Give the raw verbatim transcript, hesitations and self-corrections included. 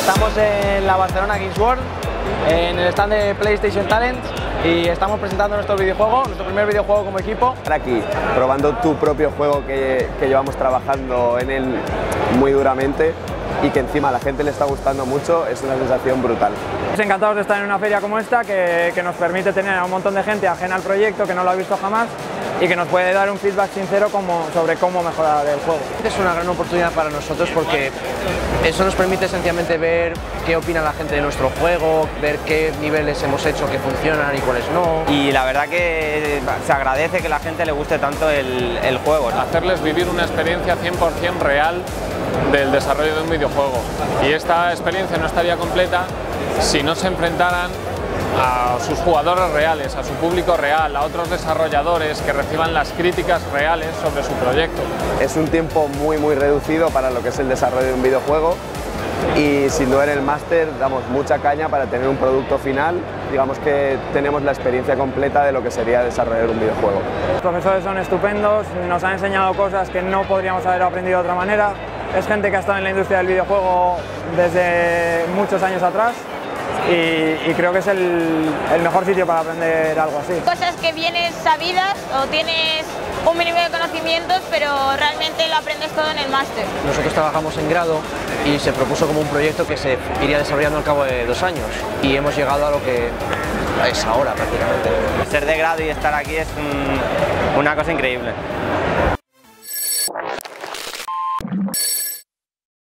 Estamos en la Barcelona Games World, en el stand de PlayStation Talent, y estamos presentando nuestro videojuego, nuestro primer videojuego como equipo. Estar aquí probando tu propio juego que, que llevamos trabajando en él muy duramente y que encima a la gente le está gustando mucho, es una sensación brutal. Estamos encantados de estar en una feria como esta que, que nos permite tener a un montón de gente ajena al proyecto, que no lo ha visto jamás, y que nos puede dar un feedback sincero como, sobre cómo mejorar el juego. Es una gran oportunidad para nosotros porque eso nos permite sencillamente ver qué opina la gente de nuestro juego, ver qué niveles hemos hecho que funcionan y cuáles no. Y la verdad que se agradece que a la gente le guste tanto el, el juego. Hacerles vivir una experiencia cien por cien real del desarrollo de un videojuego. Y esta experiencia no estaría completa si no se enfrentaran a sus jugadores reales, a su público real, a otros desarrolladores que reciban las críticas reales sobre su proyecto. Es un tiempo muy muy reducido para lo que es el desarrollo de un videojuego y sin duda en el máster damos mucha caña para tener un producto final. Digamos que tenemos la experiencia completa de lo que sería desarrollar un videojuego. Los profesores son estupendos, nos han enseñado cosas que no podríamos haber aprendido de otra manera. Es gente que ha estado en la industria del videojuego desde muchos años atrás. Y, y creo que es el, el mejor sitio para aprender algo así. Cosas que vienes sabidas o tienes un mínimo de conocimientos, pero realmente lo aprendes todo en el máster. Nosotros trabajamos en grado y se propuso como un proyecto que se iría desarrollando al cabo de dos años y hemos llegado a lo que es ahora prácticamente. Ser de grado y estar aquí es un, una cosa increíble.